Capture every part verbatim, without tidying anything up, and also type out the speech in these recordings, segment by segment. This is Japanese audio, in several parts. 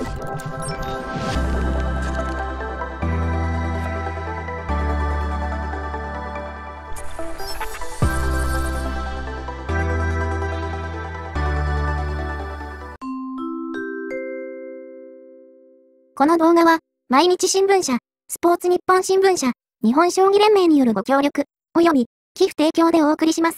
この動画は、毎日新聞社、スポーツ日本新聞社、日本将棋連盟によるご協力、および、寄付提供でお送りします。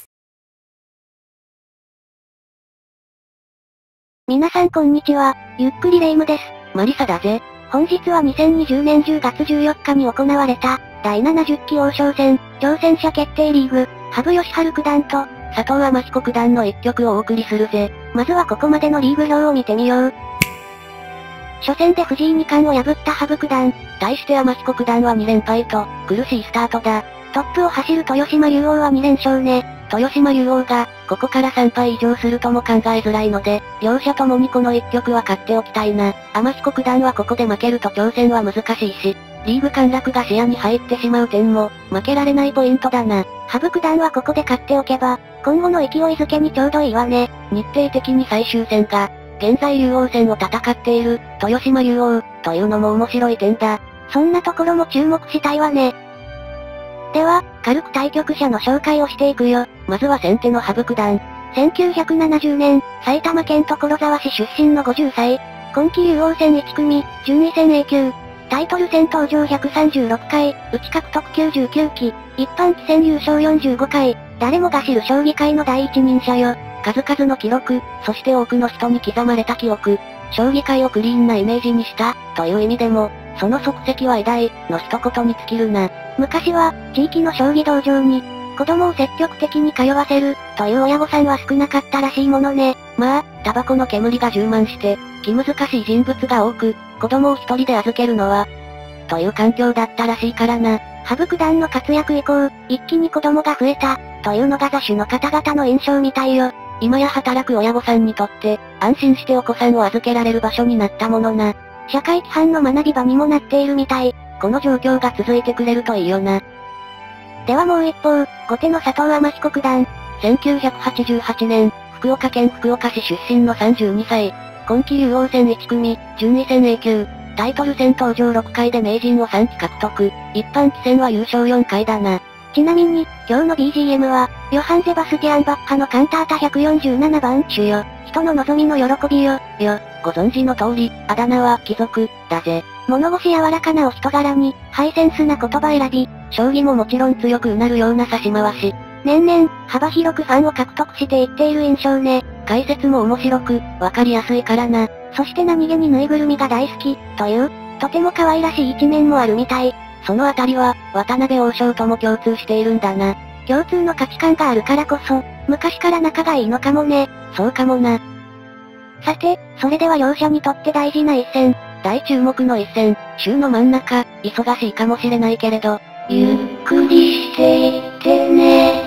皆さんこんにちは、ゆっくりレ夢ムです。 マリサだぜ。 本日はにせんにじゅうねんじゅうがつじゅうよっかに行われた、だいななじゅっき王将戦、挑戦者決定リーグ、羽生善治九段と、 佐藤天彦九段の一局をお送りするぜ。 まずはここまでのリーグ表を見てみよう。初戦で藤井二冠を破った羽生九段。 対して天彦九段はにれんぱいと、苦しいスタートだ。 トップを走る豊島竜王はにれんしょうね。 豊島竜王が、ここからさんぱい以上するとも考えづらいので、両者ともにこの一局は勝っておきたいな。天彦九段はここで負けると挑戦は難しいし、リーグ陥落が視野に入ってしまう点も、負けられないポイントだな。 羽生九段はここで勝っておけば、今後の勢いづけにちょうどいいわね。 日程的に最終戦が、現在竜王戦を戦っている、豊島竜王、というのも面白い点だ。 そんなところも注目したいわね。では、軽く対局者の紹介をしていくよ。 まずは先手の羽生九段。 せんきゅうひゃくななじゅうねん、埼玉県所沢市出身のごじゅっさい。今期竜王戦いち組、順位戦 A 級。タイトル戦登場ひゃくさんじゅうろっかい、内獲得きゅうじゅうきゅうき、一般棋戦優勝よんじゅうごかい。誰もが知る将棋界の第一人者よ。 数々の記録、そして多くの人に刻まれた記憶。将棋界をクリーンなイメージにした、という意味でも、その足跡は偉大、の一言に尽きるな。 昔は、地域の将棋道場に、子供を積極的に通わせる、という親御さんは少なかったらしいものね。 まあ、タバコの煙が充満して、気難しい人物が多く、子供を一人で預けるのは、という環境だったらしいからな。 羽生九段の活躍以降、一気に子供が増えた、というのが座主の方々の印象みたいよ。 今や働く親御さんにとって、安心してお子さんを預けられる場所になったものな。 社会規範の学び場にもなっているみたい。 この状況が続いてくれるといいよな。 ではもう一方、後手の佐藤天彦九段。 せんきゅうひゃくはちじゅうはちねん、福岡県福岡市出身のさんじゅうにさい。今期竜王戦いち組、順位戦 A 級。タイトル戦登場ろっかいで名人をさんき獲得。一般棋戦は優勝よんかいだな。 ちなみに、今日の ビージーエム は、ヨハン・ゼバスティアン・バッハのカンタータひゃくよんじゅうななばん主よ。人の望みの喜びよ。 よ、ご存知の通り、あだ名は貴族、だぜ。 物腰柔らかなお人柄に、ハイセンスな言葉選び。 将棋ももちろん強くうなるような指し回し。 年々、幅広くファンを獲得していっている印象ね。 解説も面白く、わかりやすいからな。 そして何気にぬいぐるみが大好き、という、とても可愛らしい一面もあるみたい。 そのあたりは、渡辺王将とも共通しているんだな。 共通の価値観があるからこそ、昔から仲がいいのかもね。 そうかもな。 さて、それでは両者にとって大事な一戦。 大注目の一戦、週の真ん中、忙しいかもしれないけれど、 ゆっくりしていってね。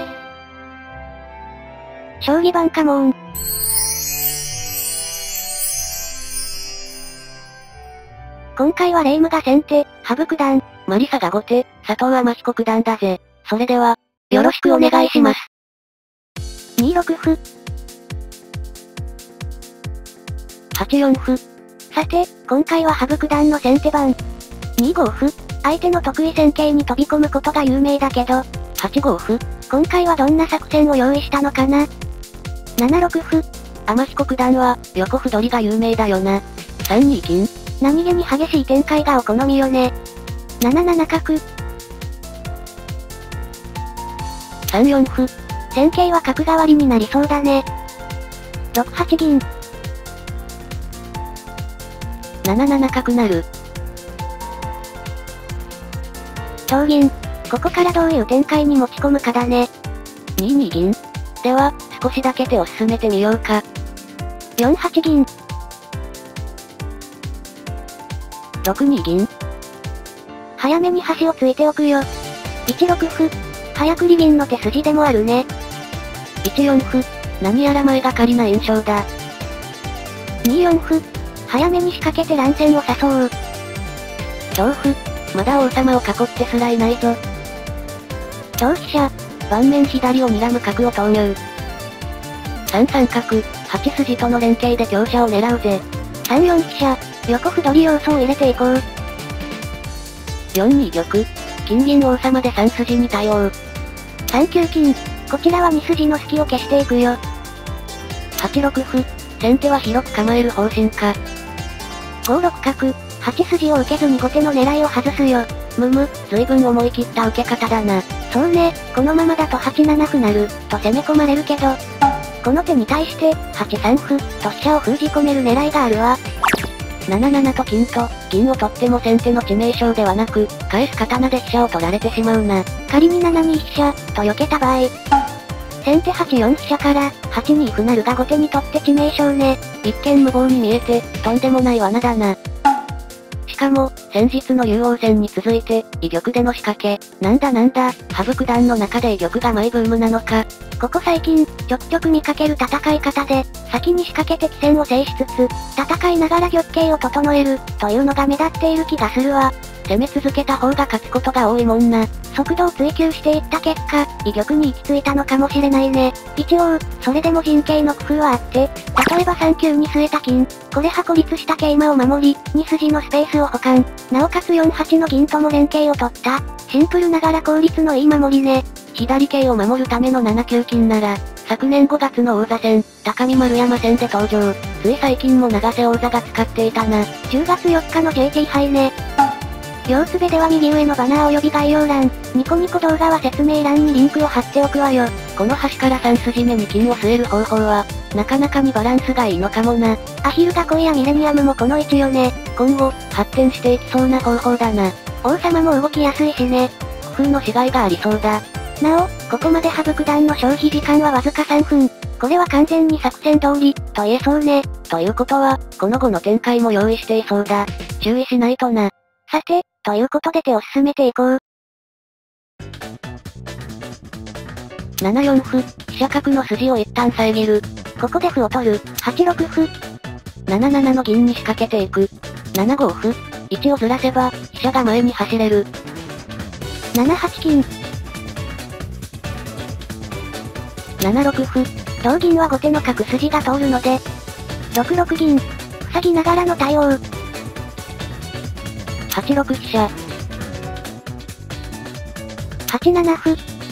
将棋盤カモン。今回はレ夢ムが先手、羽生九段。 マリサが後手、佐藤天彦九段だぜ。それでは、よろしくお願いします。 にろく歩。 はちよん歩。 さて、今回は羽生九段の先手番。にご歩。相手の得意戦型に飛び込むことが有名だけど、 はちご歩。 今回はどんな作戦を用意したのかな。ななろく歩。 天彦九段は、横歩取りが有名だよな。さんに銀。 何気に激しい展開がお好みよね。なななな角。 さんよん歩。 戦型は角換わりになりそうだね。ろくはち銀。 なななな角成。 長銀。ここからどういう展開に持ち込むかだね。 にに銀。では、少しだけ手を進めてみようか。 よんはち銀。 ろくに銀。 早めに端をついておくよ。いちろく歩。早繰り銀の手筋でもあるね。 いちよん歩。何やら前がかりな印象だ。 によん歩。早めに仕掛けて乱戦を誘う。 同歩。まだ王様を囲ってすらいないぞ。 同飛車。 盤面左を睨む角を投入。さんさん角、はち筋との連携で香車を狙うぜ。 さんよん飛車。横歩取り要素を入れていこう。 よんに玉。金銀王様でさん筋に対応。 さんきゅう金。こちらはに筋の隙を消していくよ。 はちろく歩。先手は広く構える方針か。 ごろく角。はち筋を受けずに後手の狙いを外すよ。 むむ、随分思い切った受け方だな。 そうね、このままだとはちなな歩成、と攻め込まれるけど。この手に対して、はちさん歩、と飛車を封じ込める狙いがあるわ。 ななななと金と、銀を取っても先手の致命傷ではなく、返す刀で飛車を取られてしまうな。 仮にななに飛車、と避けた場合。先手はちよん飛車から、はちに歩成が後手にとって致命傷ね。 一見無謀に見えて、とんでもない罠だな。しかも、先日の竜王戦に続いて、居玉での仕掛け。なんだなんだ、羽生九段の中で居玉がマイブームなのか。 ここ最近、ちょくちょく見かける戦い方で、先に仕掛けて棋戦を制しつつ、戦いながら玉形を整える、というのが目立っている気がするわ。 攻め続けた方が勝つことが多いもんな。 速度を追求していった結果、居玉に行き着いたのかもしれないね。一応、それでも陣形の工夫はあって、例えばさん級に据えた金、これは孤立した桂馬を守り、に筋のスペースを保管、なおかつよんはちの銀とも連携を取った、シンプルながら効率のいい守りね。 左桂を守るためのなな級金なら、昨年ごがつの王座戦、高見丸山戦で登場。つい最近も永瀬王座が使っていたな。 じゅうがつよっかの ジェーティー 杯ね。両つべでは右上のバナー及び概要欄、ニコニコ動画は説明欄にリンクを貼っておくわよ。 この端からさん筋目に金を据える方法は、なかなかにバランスがいいのかもな。 アヒル囲いやミレニアムもこの位置よね。 今後、発展していきそうな方法だな。 王様も動きやすいしね。 工夫のしがいがありそうだ。 なお、ここまで羽生九段の消費時間はわずかさんぷん。これは完全に作戦通り、と言えそうね。 ということは、この後の展開も用意していそうだ。注意しないとな。 さて、ということで手を進めていこう。 ななよん歩、飛車角の筋を一旦遮る。 ここで歩を取る。はちろく歩。 ななななの銀に仕掛けていく。ななご歩。位置をずらせば、飛車が前に走れる。 ななはち金。 ななろく歩。 同銀は後手の角筋が通るので、ろくろく銀。塞ぎながらの対応。 はちろく飛車。 はちなな歩。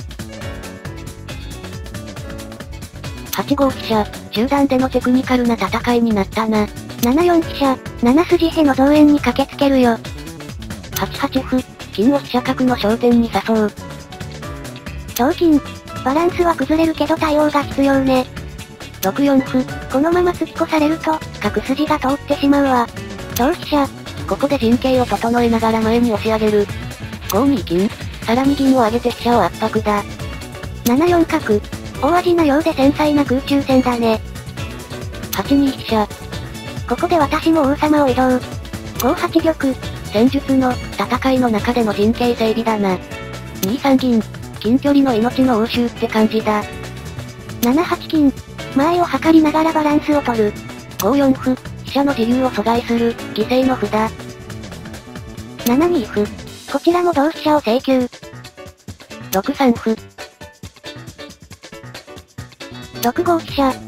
はちご飛車。中段でのテクニカルな戦いになったな。 ななよん飛車。なな筋への増援に駆けつけるよ。 はちはち歩。金を飛車角の焦点に誘う。 同金。バランスは崩れるけど対応が必要ね。 ろくよん歩。 このまま突き越されると、角筋が通ってしまうわ。同飛車。 ここで陣形を整えながら前に押し上げる。ごに金。さらに銀を上げて飛車を圧迫だ。 ななよん角。大味なようで繊細な空中戦だね。 はちに飛車。 ここで私も王様を移動。ごはち玉。 戦術の、戦いの中での陣形整備だな。にさん銀。近距離の命の応酬って感じだ。 ななはち金。間合いを測りながらバランスを取る。 ごよん歩。飛車の自由を阻害する、犠牲の札。 ななに歩。こちらも同飛車を請求。 ろくさん歩。 ろくご飛車。 は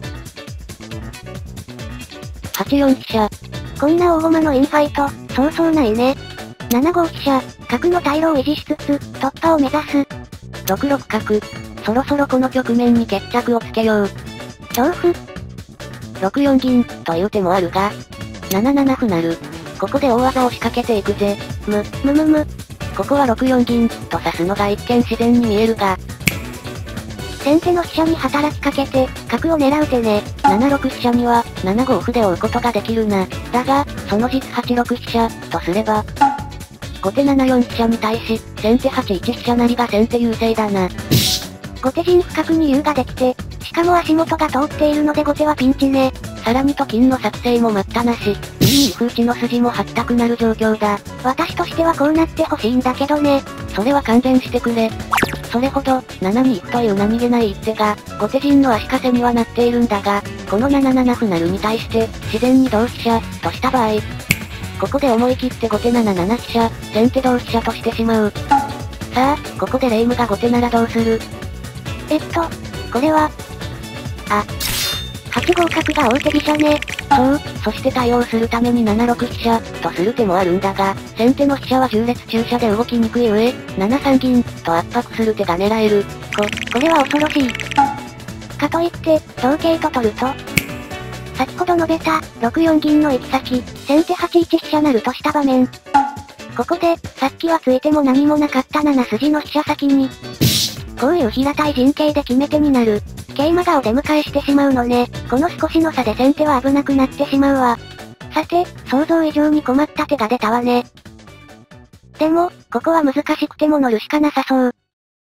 ちよん飛車。 こんな大駒のインファイト、そうそうないね。ななご飛車。角の退路を維持しつつ、突破を目指す。 ろくろく角。そろそろこの局面に決着をつけよう。 同歩。 ろくよん銀、という手もあるが。なななな歩成。ここで大技を仕掛けていくぜ。 む、むむむ。 ここはろくよん銀、と指すのが一見自然に見えるが。 先手の飛車に働きかけて、角を狙う手ね。 ななろく飛車には、ななご歩で追うことができるな。だが、その実はちろく飛車、とすれば。後手ななよん飛車に対し、先手はちいち飛車成が先手優勢だな。 後手陣深くに優ができて、しかも足元が通っているので後手はピンチね。 さらにと金の作成も待ったなし、にに歩打ちの筋も張ったくなる状況だ。 私としてはこうなってほしいんだけどね。 それは勘弁してくれ。それほど、ななに歩という何気ない一手が、後手陣の足かせにはなっているんだが、このなななな歩成に対して、自然に同飛車、とした場合、ここで思い切って後手なななな飛車、先手同飛車としてしまう。さあ、ここでレイムが後手ならどうする？ えっと、これは、あ、はちご角が王手飛車ね。 そう、そして対応するためにななろく飛車、とする手もあるんだが、先手の飛車は縦列駐車で動きにくい上、ななさん銀、と圧迫する手が狙える。 こ、これは恐ろしい。かといって、同桂と取ると、先ほど述べた、ろくよん銀の行き先、先手はちいち飛車成とした場面。ここで、さっきはついても何もなかったなな筋の飛車先に、こういう平たい陣形で決め手になる。桂馬がお出迎えしてしまうのね。この少しの差で先手は危なくなってしまうわ。さて、想像以上に困った手が出たわね。でも、ここは難しくても乗るしかなさそう。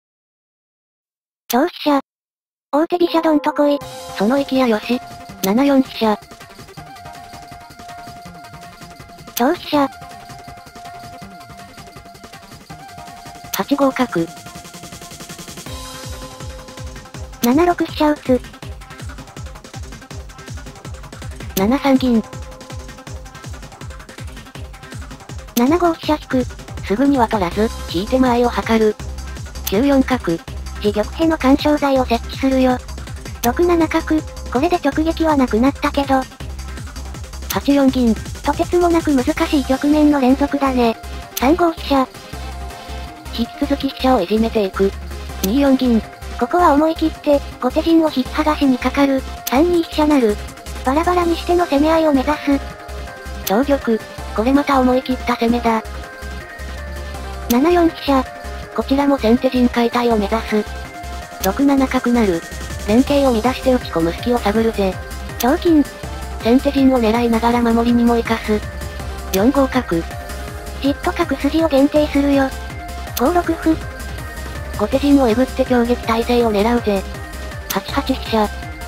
長飛車。大手飛車どんと来い。 その息やよし。ななよん飛車。 長飛車。 はちご角。 ななろく飛車打つ。 ななさん銀。 ななご飛車引く。 すぐには取らず、引いて間合いを測る。きゅうよん角。 自玉への干渉剤を設置するよ。ろくなな角。これで直撃はなくなったけど。 はちよん銀。 とてつもなく難しい局面の連続だね。さんご飛車。 引き続き飛車をいじめていく。によん銀。 ここは思い切って、後手陣を引っ剥がしにかかる。さんに飛車成。バラバラにしての攻め合いを目指す。 長玉。これまた思い切った攻めだ。 ななよん飛車。 こちらも先手陣解体を目指す。ろくなな角成。連携を乱して打ち込む隙を探るぜ。 長金。 先手陣を狙いながら守りにも生かす。よんご角。 じっと角筋を限定するよ。ごろく歩。 後手陣をえぐって強撃態勢を狙うぜ。はちはち飛車。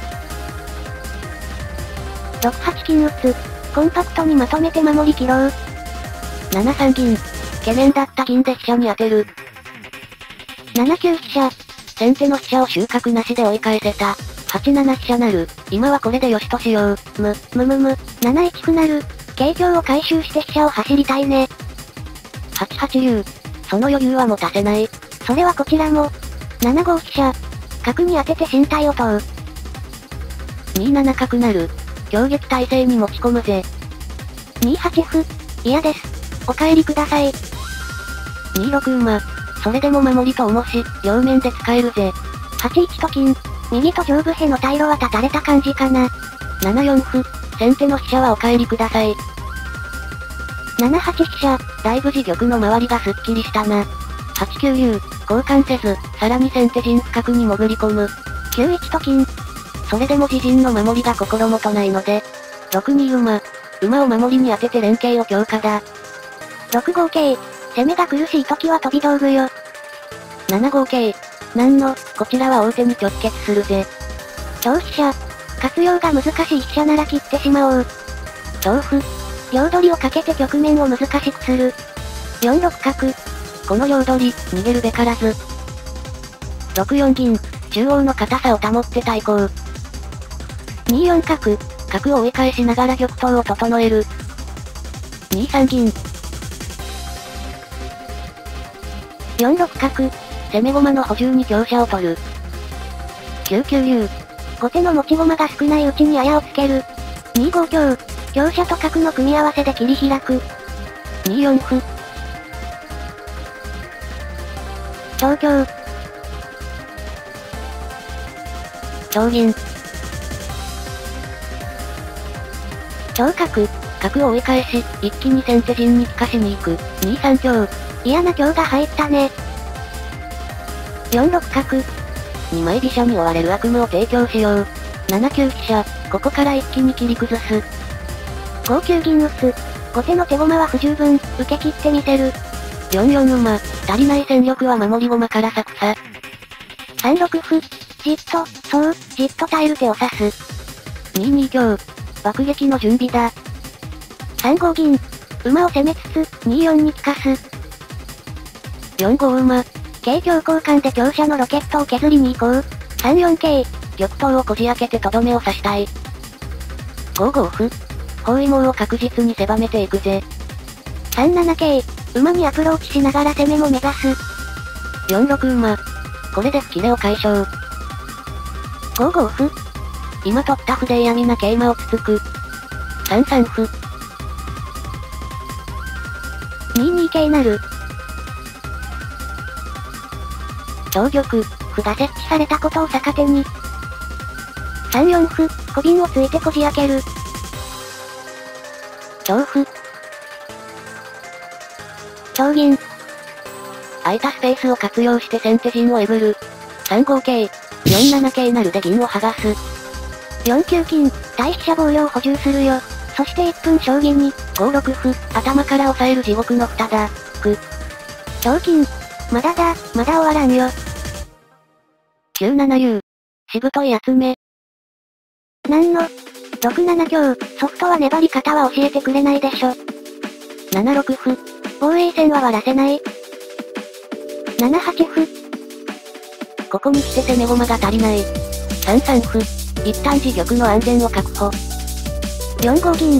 ろくはち金打つ。コンパクトにまとめて守り切ろう。 ななさん銀。懸念だった銀で飛車に当てる。 ななきゅう飛車。 先手の飛車を収穫なしで追い返せた。はちなな飛車成。今はこれでよしとしよう。 む、むむむ。なないち歩成。桂香を回収して飛車を走りたいね。 はちはち竜。その余裕は持たせない。 それはこちらも。ななご飛車。角に当てて身体を問う。 になな角成。強撃態勢に持ち込むぜ。 にはち歩。嫌です。お帰りください。 にろく馬。それでも守りと重し、両面で使えるぜ。 はちいちと金。右と上部への退路は断たれた感じかな。 ななよん歩。先手の飛車はお帰りください。 ななはち飛車。 だいぶ自玉の周りがすっきりしたな。はちきゅう竜。交換せず、さらに先手陣深くに潜り込む。 きゅういちと金。 それでも自陣の守りが心もとないので、ろくに馬。馬を守りに当てて連携を強化だ。 ろくご桂。攻めが苦しい時は飛び道具よ。 ななご桂。なんの、こちらは大手に直結するぜ。 長飛車。活用が難しい飛車なら切ってしまおう。 長歩。 両取りをかけて局面を難しくする。よんろく角。 この両取り、逃げるべからず。ろくよん銀。中央の硬さを保って対抗。 によん角。 角を追い返しながら玉頭を整える。にさん銀。 よんろく角。 攻め駒の補充に香車を取る。きゅうきゅう竜。 後手の持ち駒が少ないうちに綾をつける。にご香。香車と角の組み合わせで切り開く。 によん歩。 長香。 長銀。 長角。 角を追い返し、一気に先手陣に利かしに行く。にさん香。 嫌な香が入ったね。よんろく角。 にまい飛車に追われる悪夢を提供しよう。ななきゅう飛車。ここから一気に切り崩す。 ごきゅう銀打つ。後手の手駒は不十分、受け切ってみせる。 よんよん馬。足りない戦力は守り駒から作さ。 さんろく歩。じっと、そう、じっと耐える手を指す。 にに香。爆撃の準備だ。 さんご銀。馬を攻めつつ、によんに利かす。 よんご馬。 桂香交換で香車のロケットを削りに行こう。さんよん桂。 玉頭をこじ開けてとどめを刺したい。ごご歩。包囲網を確実に狭めていくぜ。 さんなな桂。馬にアプローチしながら攻めも目指す。 よんろく馬。これで吹きレを解消。 ごご歩。 今取った歩で嫌味な桂馬をつつく。 さんさん歩。 にに桂成。 同玉。 歩が設置されたことを逆手に。さんよん歩、小銀をついてこじ開ける。 長歩。 長銀。 空いたスペースを活用して先手陣をえぶる。さんご桂。よんなな桂成で銀を剥がす。 よんきゅう金、対飛車防御を補充するよ。そしていっぷん将棋に、 ごろく歩、頭から押さえる地獄の蓋だ。く。 長金。まだだ、まだ終わらんよ。 きゅうなな竜。しぶとい集め。 なんの、ろくなな香、ソフトは粘り方は教えてくれないでしょ。 ななろく歩。 防衛戦は割らせない。ななはち歩。 ここに来て攻め駒が足りない。さんさん歩。一旦自玉の安全を確保。 よんご銀。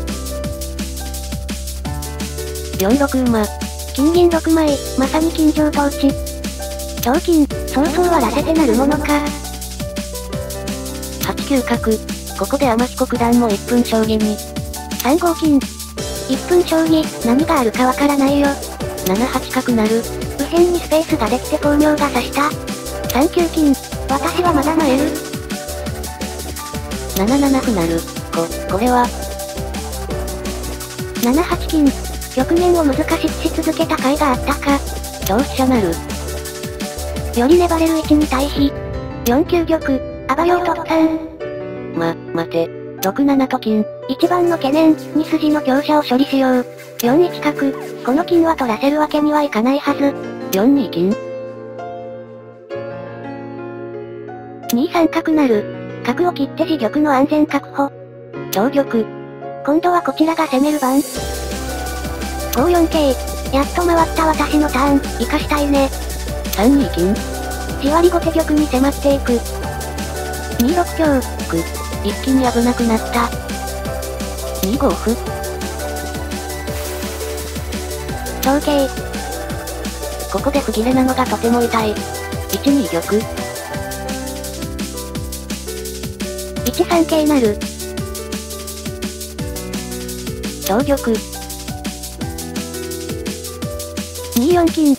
よんろく馬。 金銀ろく枚、まさに金城統治。長金、そうそう割らせてなるものか。 はちきゅう角。ここで天彦九段もいっぷん将棋に。 さんご金。いっぷん将棋、何があるかわからないよ。 ななはち角成。 右辺にスペースができて巧妙が差した。さんきゅう金。私はまだ参る。 なななな歩成。こ、これは。 ななはち金。局面を難しくし続けた甲斐があったか。 同飛車成。 より粘れる位置に対比。よんきゅう玉。あばようとっさん。 ま、待て。ろくななと金。 一番の懸念、に筋の香車を処理しよう。よんいち角。この金は取らせるわけにはいかないはず。 よんに金。 にさん角成。角を切って自玉の安全確保。 同玉。 今度はこちらが攻める番。ごよん桂。やっと回った私のターン、生かしたいね。 さんに金。 じわり後手玉に迫っていく。にろく香。 く。一気に危なくなった。にご歩。 長桂。 ここで不切れなのがとても痛い。いちに玉。 いちさん桂成。 同玉。 によん金。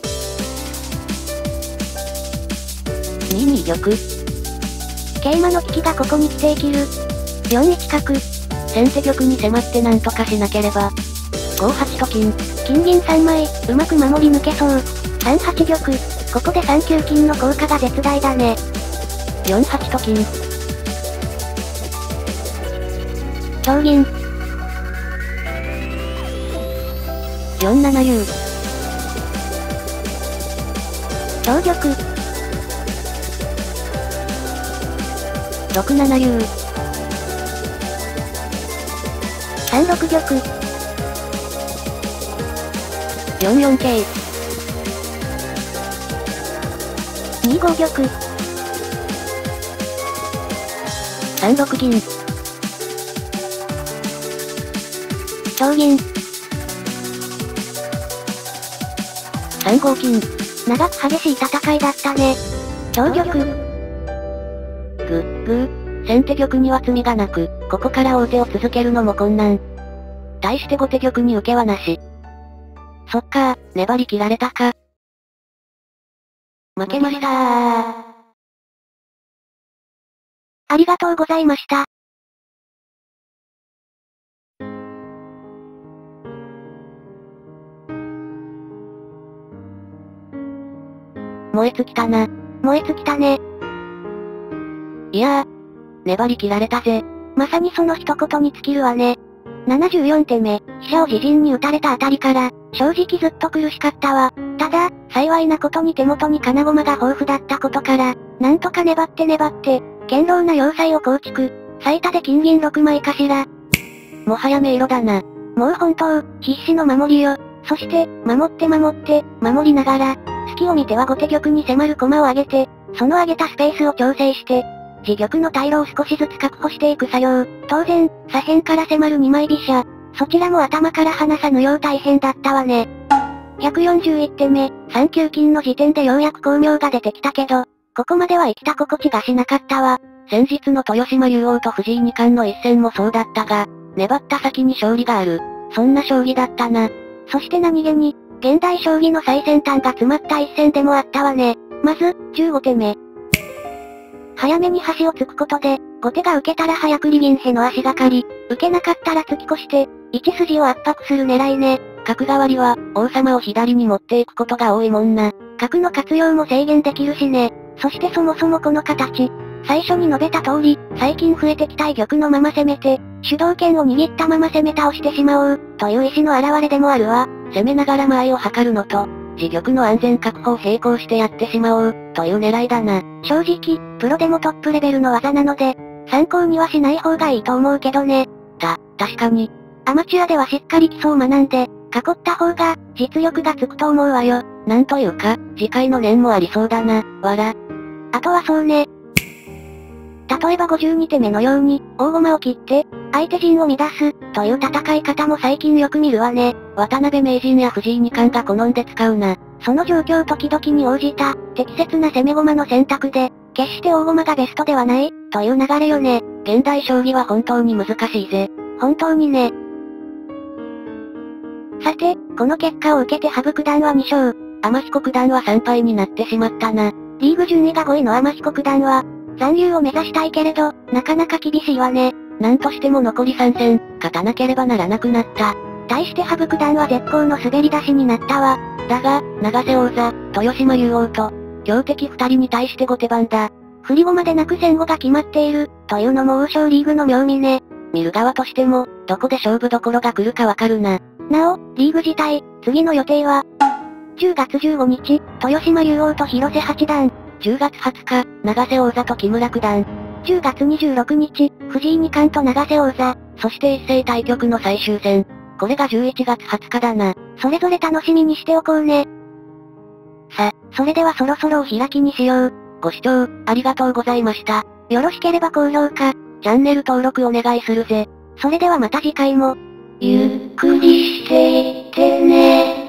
にに玉。 桂馬の利きがここに来て生きる。よんいち角。 先手玉に迫ってなんとかしなければ。ごはちと金。 金銀さん枚、うまく守り抜けそう。さんはち玉。ここでさんきゅう金の効果が絶大だね。 よんはちと金。 長銀。 よんなな竜。 同玉。 ろくなな竜。 さんろく玉。 よんよん桂。 にご玉。 さんろく銀。 長銀。 さんご金。 長く激しい戦いだったね。長玉。 ぐ、ぐー、先手玉には詰みがなく、ここから王手を続けるのも困難。対して後手玉に受けはなし。そっかー、粘り切られたか。負けましたー。 ありがとうございました。 燃え尽きたな。 燃え尽きたね。 いやー、粘り切られたぜ。 まさにその一言に尽きるわね。ななじゅうよん手目、飛車を自陣に打たれたあたりから、正直ずっと苦しかったわ。ただ、幸いなことに手元に金駒が豊富だったことから、なんとか粘って粘って、堅牢な要塞を構築。最多で金銀ろく枚かしら。 もはや迷路だな。 もう本当、必死の守りよ。そして、守って守って、守りながら、隙を見ては後手玉に迫る駒を上げて、その上げたスペースを調整して、自玉の退路を少しずつ確保していく作業。当然、左辺から迫るに枚飛車。そちらも頭から離さぬよう大変だったわね。ひゃくよんじゅういち手目、さんきゅう金の時点でようやく巧妙が出てきたけど、ここまでは生きた心地がしなかったわ。 先日の豊島竜王と藤井二冠の一戦もそうだったが、 粘った先に勝利がある。そんな将棋だったな。 そして何気に、現代将棋の最先端が詰まった一戦でもあったわね。まず、じゅうごてめ。早めに端を突くことで、後手が受けたら早繰り銀兵の足がかり、受けなかったら突き越して、一筋を圧迫する狙いね。 角換わりは、王様を左に持っていくことが多いもんな。 角の活用も制限できるしね。そしてそもそもこの形。最初に述べた通り、最近増えてきた玉のまま攻めて、主導権を握ったまま攻め倒してしまおう、という意志の表れでもあるわ。 攻めながら間合いを図るのと、自玉の安全確保を並行してやってしまおう、という狙いだな。 正直、プロでもトップレベルの技なので、参考にはしない方がいいと思うけどね。 た、確かに。 アマチュアではしっかり基礎を学んで、囲った方が、実力がつくと思うわよ。 なんというか、次回の念もありそうだな、わら。 あとはそうね。例えばごじゅうにてめのように、大駒を切って、相手陣を乱す、という戦い方も最近よく見るわね。 渡辺名人や藤井二冠が好んで使うな。 その状況時々に応じた、適切な攻め駒の選択で、決して大駒がベストではない、という流れよね。 現代将棋は本当に難しいぜ。 本当にね。さて、この結果を受けて羽生九段はに勝。 天彦九段はさん敗になってしまったな。 リーグ順位がごいの天彦九段は、残留を目指したいけれど、なかなか厳しいわね。 なんとしても残りさん戦、勝たなければならなくなった。 対して羽生九段は絶好の滑り出しになったわ。 だが、永瀬王座、豊島竜王と、強敵二人に対して後手番だ。 振り駒でなく戦後が決まっている、というのも王将リーグの妙味ね。 見る側としても、どこで勝負どころが来るかわかるな。 なお、リーグ自体、次の予定は、じゅうがつじゅうごにち、豊島竜王と広瀬八段。 じゅうがつはつか、永瀬王座と木村九段。 じゅうがつにじゅうろくにち、藤井二冠と永瀬王座。 そして一斉対局の最終戦。これがじゅういちがつはつかだな。 それぞれ楽しみにしておこうね。さ、それではそろそろお開きにしよう。 ご視聴、ありがとうございました。 よろしければ高評価、 チャンネル登録お願いするぜ。 それではまた次回も、 ゆっくりしていってね。